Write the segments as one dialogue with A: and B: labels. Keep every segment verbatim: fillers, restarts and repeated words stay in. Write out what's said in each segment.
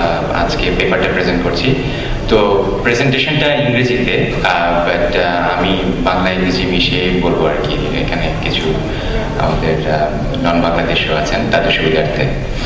A: আজকে পেপারটা প্রেজেন্ট করছি। তো প্রেজেন্টেশনটা ইংরেজিতে, বাট আমি বাংলা ইংরেজি মিশিয়ে বলবো আর কি। এখানে কিছু আমাদের নন বাংলাদেশও আছেন, তাদের সুবিধার্থে।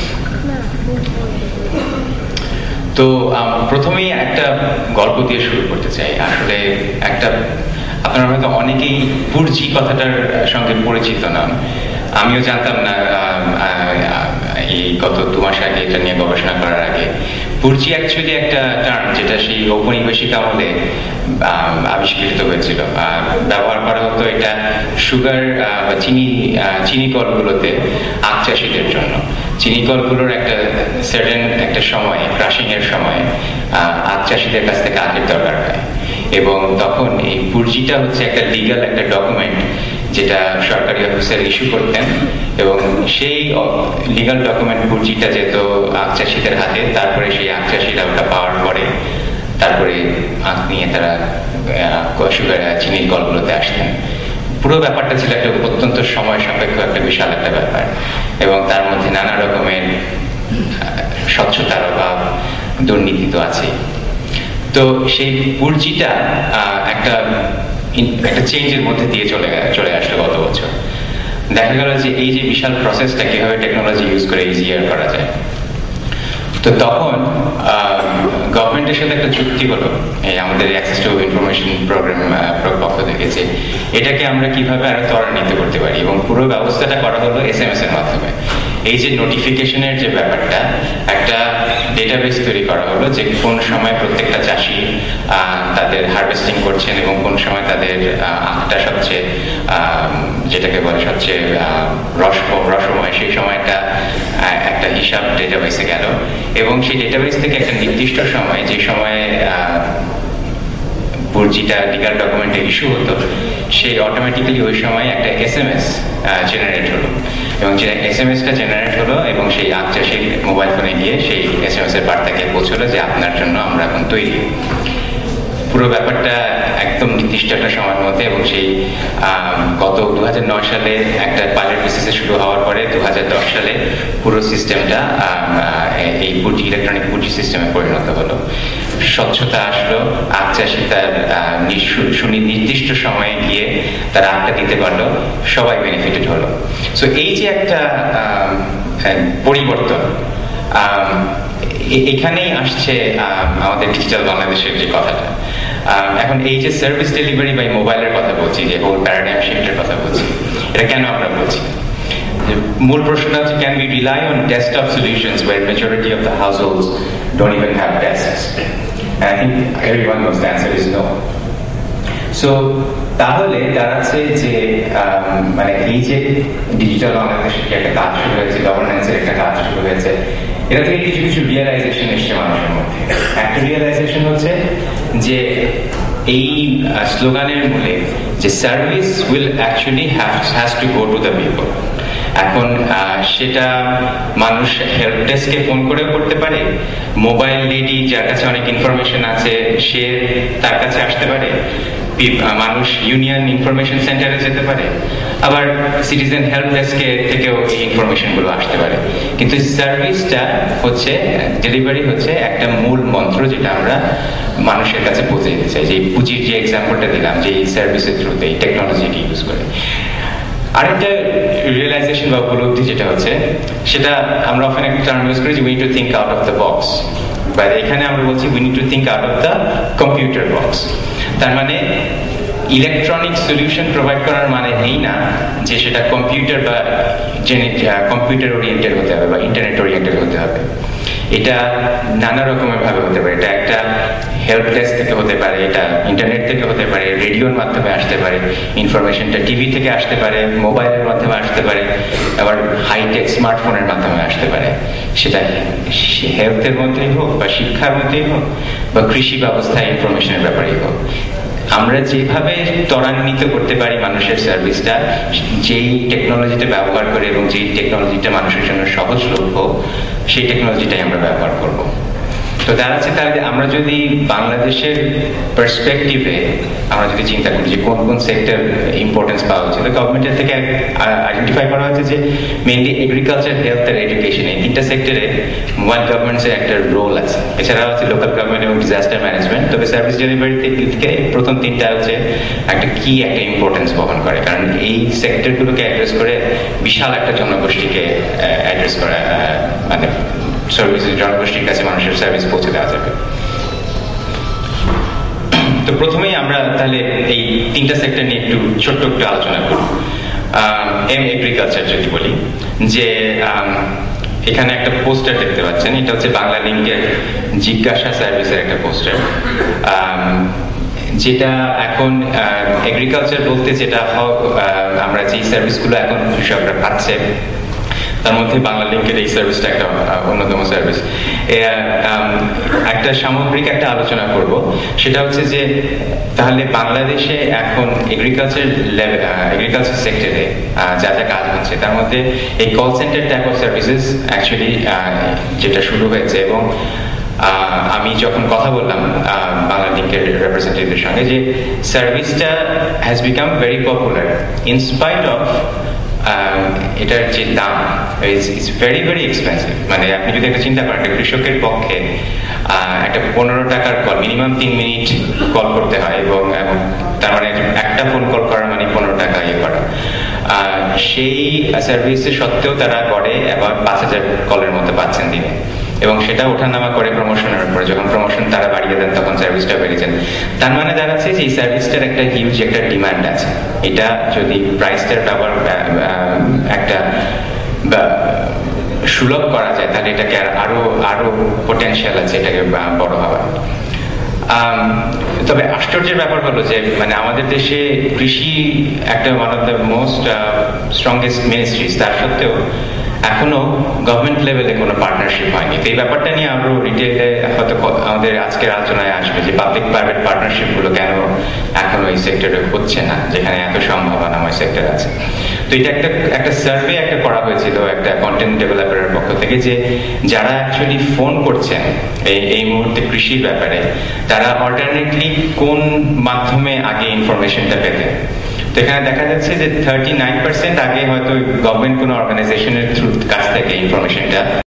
A: তো প্রথমেই একটা গল্প দিয়ে শুরু করতে চাই। আসলে একটা আপনারা হয়তো অনেকেই পুরজি কথাটার সঙ্গে পরিচিত নন, আমিও জানতাম না এই গত দু মাস আগে এটা নিয়ে গবেষণা করার আগে। পুরজি অ্যাকচুয়ালি একটা টার্ম যেটা সেই ঔপনিবেশিক আমলে আবিষ্কৃত হয়েছিল। ব্যবহার করা হতো এটা সুগার বা চিনি চিনি কলগুলোতে আখ চাষিদের জন্য। চিনি কলগুলোর একটা সার্টেন একটা সময়, ক্রাশিং এর সময় আখ চাষিদের কাছ থেকে আখের দরকার হয়, এবং তখন এই পুরজিটা হচ্ছে একটা লিগাল একটা ডকুমেন্ট যেটা সরকারি অফিসার ইস্যু করতেন, এবং সেই লিগাল ডকুমেন্ট পুরজিটা যেত আখ চাষিদের হাতে। তারপরে সেই আখ চাষিরা ওটা পাওয়ার পরে তারপরে আখ নিয়ে তারা সুগার চিনির কলগুলোতে আসতেন। পুরো ব্যাপারটা ছিল একটা অত্যন্ত সময় সাপেক্ষ একটা বিশাল একটা ব্যাপার, এবং তার মধ্যে নানা রকমের স্বচ্ছতার অভাব, দুর্নীতি তো আছেই। তো সেই পুরজিটা একটা একটা চেঞ্জের মধ্যে দিয়ে চলে চলে আসলো গত বছর। দেখা গেল যে এই যে বিশাল প্রসেসটা কিভাবে টেকনোলজি ইউজ করে ইজিয়ার করা যায়। তো তখন গভর্নমেন্টের সাথে একটা চুক্তি হলো এই আমাদের অ্যাক্সেস টু ইনফরমেশন প্রোগ্রাম পক্ষ থেকে, যে এটাকে আমরা কিভাবে আরো ত্বরান্বিত করতে পারি, এবং পুরো ব্যবস্থাটা করা হলো এস এম এস এর মাধ্যমে। এই যে নোটিফিকেশনের যে ব্যাপারটা, একটা ডেটাবেস তৈরি করা হলো যে কোন সময় প্রত্যেকটা চাষি তাদের হারভেস্টিং করছেন এবং কোন সময় তাদের আখটা সবচেয়ে যেটাকে বলে সবচেয়ে রস রসময়, সেই সময়টা একটা হিসাব ডেটাবেসে গেল, এবং সেই ডেটাবেস থেকে একটা নির্দিষ্ট সময়, যে সময়ে পুরজিটা লিগাল ডকুমেন্টে ইস্যু হতো, সেই অটোমেটিক্যালি ওই সময় একটা এস এম এস জেনারেট হলো, এবং যে এস এম এসটা জেনারেট হলো এবং সেই আখ চাষির মোবাইল ফোনে গিয়ে সেই এস এম এস এর বার্তাকে পৌঁছলো যে আপনার জন্য আমরা এখন তৈরি। পুরো ব্যাপারটা একদম নির্দিষ্ট একটা সময়ের মধ্যে, এবং সেই গত দু হাজার নয় সালে একটা পাইলট বেসিসে শুরু হওয়ার পরে দু হাজার দশ সালে পুরো সিস্টেমটা এই পুরজি ইলেকট্রনিক পুরজি সিস্টেমে পরিণত হলো। স্বচ্ছতা আসলো, আখ চাষি তার সুনির্দিষ্ট সময়ে গিয়ে তার আখটা দিতে পারলো, সবাই বেনিফিটেড হলো। সো এই যে একটা পরিবর্তন, এখানেই আসছে আমাদের ডিজিটাল বাংলাদেশের যে কথাটা। এখন এই যে সার্ভিস ডেলিভারি বাই মোবাইলের কথা বলছি, যে হোল প্যারাডাইম শিফটের কথা বলছি, এটা কেন আমরা বলছি? মূল প্রশ্নটা হচ্ছে, can we rely on desktop solutions where majority of the households don't even have desks? And I think everyone knows the answer is no. So তাহলে দাঁড়াচ্ছে যে মানে এই যে ডিজিটাল বাংলাদেশের একটা কাজ শুরু হয়েছে, গভর্নেন্সের একটা কাজ শুরু হয়েছে, এটা থেকে কিছু কিছু রিয়েলাইজেশন এসছে মানুষের মধ্যে। একটা রিয়েলাইজেশন হচ্ছে যে এই স্লোগানের মূলে যে service will actually has to go to the people. এখন সেটা মানুষ হেল্প ডেস্কে ফোন করেও করতে পারে, মোবাইল লেডি যার কাছে অনেক ইনফরমেশন আছে সে তার কাছে আসতে পারে, মানুষ ইউনিয়ন ইনফরমেশন সেন্টারে যেতে পারে, আবার সিটিজেন হেল্প ডেস্কে থেকেও এই ইনফরমেশন গুলো আসতে পারে। কিন্তু সার্ভিসটা হচ্ছে, ডেলিভারি হচ্ছে একটা মূল মন্ত্র যেটা আমরা মানুষের কাছে পৌঁছে দিতে চাই। যে পুঁজির যে এক্সাম্পলটা দিলাম, যে এই সার্ভিসের থ্রুতে এই টেকনোলজিকে ইউজ করে। আরেকটা রিয়েলাইজেশন বা উপলব্ধি যেটা হচ্ছে, সেটা আমরা অফেন একটা টার্ম ইউজ করি যে we need to think out of the box, বা এখানে আমরা বলছি we need to think out of the computer box. তার মানে ইলেকট্রনিক সলিউশন প্রোভাইড করার মানে এই না যে সেটা কম্পিউটার বা কম্পিউটার ওরিয়েন্টেড হতে হবে বা ইন্টারনেট ওরিয়েন্টেড হতে হবে। এটা নানা রকমের ভাবে হতে পারে। এটা একটা হেল্প ডেস্ক থেকে হতে পারে, এটা ইন্টারনেট থেকে হতে পারে, রেডিওর মাধ্যমে আসতে পারে, ইনফরমেশনটা টিভি থেকে আসতে পারে, মোবাইলের মাধ্যমে আসতে পারে, আবার হাইটেক স্মার্টফোনের মাধ্যমে আসতে পারে। সেটা হেলথের মধ্যেই হোক বা শিক্ষার মধ্যেই হোক বা কৃষি ব্যবস্থায় ইনফরমেশনের ব্যাপারেই হোক, আমরা যেভাবে ত্বরান্বিত করতে পারি মানুষের সার্ভিসটা, যেই টেকনোলজিটা ব্যবহার করে এবং যেই টেকনোলজিটা মানুষের জন্য সহজলভ্য, সেই টেকনোলজিটাই আমরা ব্যবহার করব। তো দাঁড়াচ্ছে তাহলে আমরা যদি বাংলাদেশের পার্সপেক্টিভে আমরা যদি চিন্তা করি যে কোন কোন সেক্টর ইম্পর্টেন্স পাওয়া উচিত, গভর্নমেন্টের থেকে আইডেন্টিফাই করা হয়েছে যে মেইনলি এগ্রিকালচার, হেলথ আর এডুকেশন, এই তিনটা সেক্টরে মোবাইল গভর্নমেন্টের একটা রোল আছে। এছাড়াও আছে লোকাল গভর্নমেন্ট এবং ডিজাস্টার ম্যানেজমেন্ট। তবে সার্ভিস ডেলিভারি থেকে প্রথম তিনটা হচ্ছে একটা কি একটা ইম্পর্টেন্স বহন করে, কারণ এই সেক্টরগুলোকে অ্যাড্রেস করে বিশাল একটা জনগোষ্ঠীকে অ্যাড্রেস করা, মানে সার্ভিস জনগোষ্ঠীর কাছে মানুষের সার্ভিস পৌঁছে দেওয়া যাবে। তো প্রথমেই আমরা তাহলে এই তিনটা সেক্টর নিয়ে একটু ছোট্ট একটু আলোচনা করি। এম এগ্রিকালচার যদি বলি, যে এখানে একটা পোস্টার দেখতে পাচ্ছেন, এটা হচ্ছে বাংলা লিংকের জিজ্ঞাসা সার্ভিসের একটা পোস্টার, যেটা এখন এগ্রিকালচার বলতে যেটা আমরা যেই সার্ভিসগুলো এখন কৃষকরা পাচ্ছে তার মধ্যে বাংলা লিংকের এই সার্ভিসটা একটা অন্যতম সার্ভিস। একটা সামগ্রিক একটা আলোচনা করব, সেটা হচ্ছে যে তাহলে বাংলাদেশে এখন এগ্রিকালচার লেভেল এগ্রিকালচার সেক্টরে যা যা কাজ হচ্ছে তার মধ্যে এই call centre type of services actually যেটা শুরু হয়েছে, এবং আমি যখন কথা বললাম বাংলা লিংকের রিপ্রেজেন্টেটিভের সঙ্গে, যে সার্ভিসটা has become very popular in spite of এটার যে দাম ইটস ভেরি ভেরি এক্সপেন্সিভ। মানে আপনি যদি একটা চিন্তা করেন, একটা কৃষকের পক্ষে একটা পনেরো টাকার কল মিনিমাম তিন মিনিট কল করতে হয়, এবং তার মানে একটা ফোন কল করার মানে পনেরো টাকা ইয়ে করা, সেই সার্ভিসের সত্ত্বেও তারা গড়ে আবার পাঁচ হাজার কলের মতো পাচ্ছেন দিনে, এবং সেটা ওঠানামা করে প্রমোশনের উপরে। যখন প্রমোশন তারা বাড়িয়ে দেন তখন সার্ভিসটা বেড়ে যান। তার মানে দাঁড়াচ্ছে যে এই সার্ভিসটার একটা হিউজ একটা ডিমান্ড আছে। এটা যদি প্রাইসটার আবার একটা সুলভ করা যায় তাহলে এটাকে আরো আরো পোটেনশিয়াল আছে এটাকে বড় হওয়ার। তবে আশ্চর্যের ব্যাপার হলো যে মানে আমাদের দেশে কৃষি একটা one of the most strongest ministries, তার সত্ত্বেও এখনো গভর্নমেন্ট লেভেলে কোনো পার্টনারশিপ হয়নি। তো এই ব্যাপারটা নিয়ে আরো ডিটেইলে হয়তো আমাদের আজকের আলোচনায় আসবে যে পাবলিক প্রাইভেট পার্টনারশিপ গুলো কেন এখনো এই সেক্টরে হচ্ছে না, যেখানে এত সম্ভাবনাময় সেক্টর আছে। তো এটা একটা একটা সার্ভে একটা করা হয়েছিল একটা কন্টেন্ট ডেভেলপারের পক্ষ থেকে, যে যারা অ্যাকচুয়ালি ফোন করছেন এই এই মুহূর্তে কৃষির ব্যাপারে, তারা অল্টারনেটলি কোন মাধ্যমে আগে ইনফরমেশনটা পেতেন। তো এখানে দেখা যাচ্ছে যে থার্টি নাইন পার্সেন্ট আগে হয়তো গভর্নমেন্ট কোনো অর্গানাইজেশনের থ্রু কাছ থেকে ইনফরমেশনটা